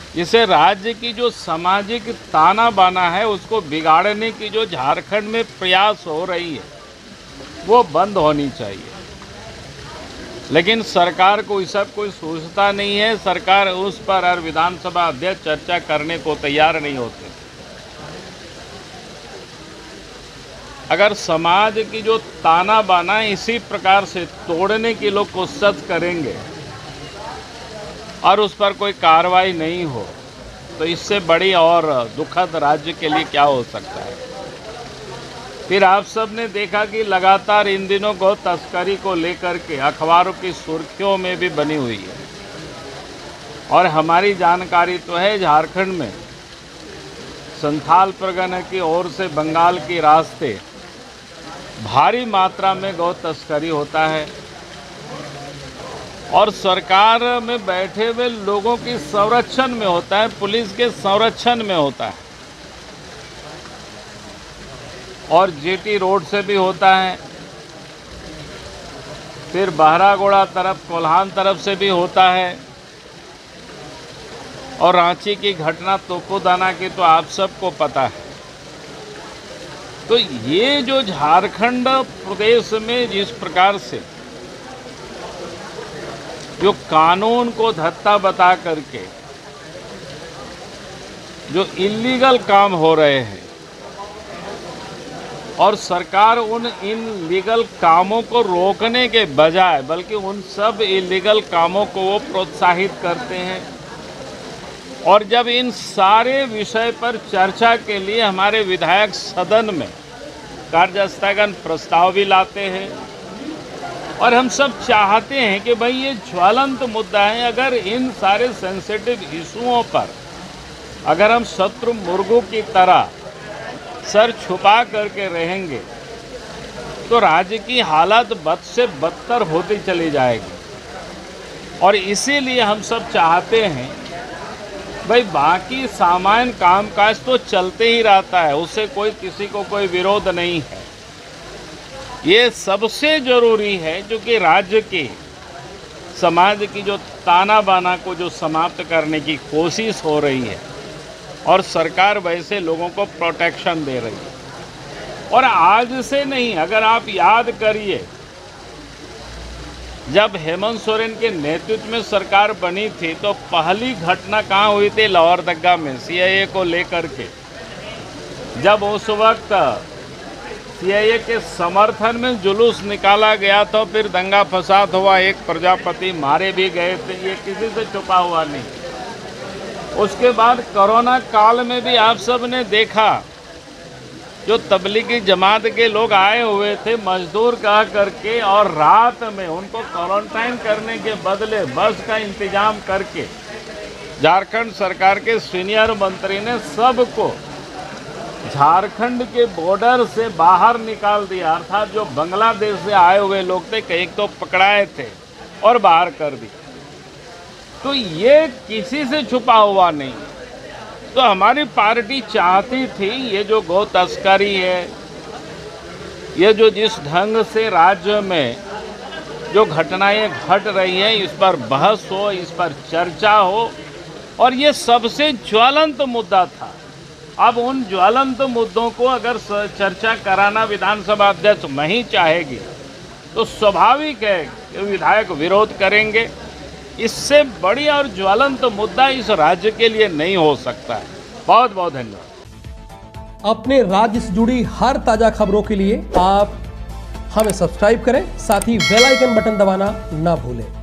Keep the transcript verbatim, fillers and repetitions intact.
इसे राज्य की जो सामाजिक ताना बाना है उसको बिगाड़ने की जो झारखंड में प्रयास हो रही है वो बंद होनी चाहिए। लेकिन सरकार को इस सब कोई सोचता नहीं है। सरकार उस पर और विधानसभा अध्यक्ष चर्चा करने को तैयार नहीं होते। अगर समाज की जो ताना बाना इसी प्रकार से तोड़ने की लोग कोशिश करेंगे और उस पर कोई कार्रवाई नहीं हो तो इससे बड़ी और दुखद राज्य के लिए क्या हो सकता है। फिर आप सब ने देखा कि लगातार इन दिनों गौ तस्करी को लेकर के अखबारों की सुर्खियों में भी बनी हुई है। और हमारी जानकारी तो है झारखंड में संथाल परगना की ओर से बंगाल के रास्ते भारी मात्रा में गौ तस्करी होता है और सरकार में बैठे हुए लोगों की संरक्षण में होता है, पुलिस के संरक्षण में होता है और जीटी रोड से भी होता है, फिर बहरागोड़ा तरफ कोल्हान तरफ से भी होता है और रांची की घटना तोकोदाना की तो आप सबको पता है। तो ये जो झारखंड प्रदेश में जिस प्रकार से जो कानून को धत्ता बता करके जो इल्लीगल काम हो रहे हैं और सरकार उन इन लीगल कामों को रोकने के बजाय बल्कि उन सब इल्लीगल कामों को वो प्रोत्साहित करते हैं। और जब इन सारे विषय पर चर्चा के लिए हमारे विधायक सदन में कार्यस्थगन प्रस्ताव भी लाते हैं और हम सब चाहते हैं कि भाई ये ज्वलंत मुद्दा है। अगर इन सारे सेंसिटिव इशुओं पर अगर हम शत्रु मुर्गों की तरह सर छुपा करके रहेंगे तो राज्य की हालत बद से बदतर होती चली जाएगी। और इसीलिए हम सब चाहते हैं भाई बाकी सामान्य कामकाज तो चलते ही रहता है, उससे कोई किसी को कोई विरोध नहीं है। ये सबसे ज़रूरी है जो कि राज्य के समाज की जो ताना बाना को जो समाप्त करने की कोशिश हो रही है और सरकार वैसे लोगों को प्रोटेक्शन दे रही है। और आज से नहीं, अगर आप याद करिए जब हेमंत सोरेन के नेतृत्व में सरकार बनी थी तो पहली घटना कहाँ हुई थी? लोहरदगा में सीएए को लेकर के। जब उस वक्त सीएए के समर्थन में जुलूस निकाला गया तो फिर दंगा फसाद हुआ, एक प्रजापति मारे भी गए थे, ये किसी से छुपा हुआ नहीं। उसके बाद कोरोना काल में भी आप सब ने देखा जो तबलीगी जमात के लोग आए हुए थे मजदूर कह करके और रात में उनको क्वारंटाइन करने के बदले बस का इंतजाम करके झारखंड सरकार के सीनियर मंत्री ने सबको झारखंड के बॉर्डर से बाहर निकाल दिया। अर्थात जो बांग्लादेश से आए हुए लोग थे कई तो पकड़ाए थे और बाहर कर दिए। तो ये किसी से छुपा हुआ नहीं। तो हमारी पार्टी चाहती थी ये जो गौ तस्करी है, ये जो जिस ढंग से राज्य में जो घटनाएं घट रही हैं इस पर बहस हो, इस पर चर्चा हो और ये सबसे ज्वलंत मुद्दा था। अब उन ज्वलंत मुद्दों को अगर चर्चा कराना विधानसभा अध्यक्ष नहीं चाहेगी तो स्वाभाविक है कि विधायक विरोध करेंगे। इससे बड़ी और ज्वलंत मुद्दा इस राज्य के लिए नहीं हो सकता है। बहुत बहुत धन्यवाद। अपने राज्य से जुड़ी हर ताजा खबरों के लिए आप हमें सब्सक्राइब करें, साथ ही बेल आइकन बटन दबाना ना भूलें।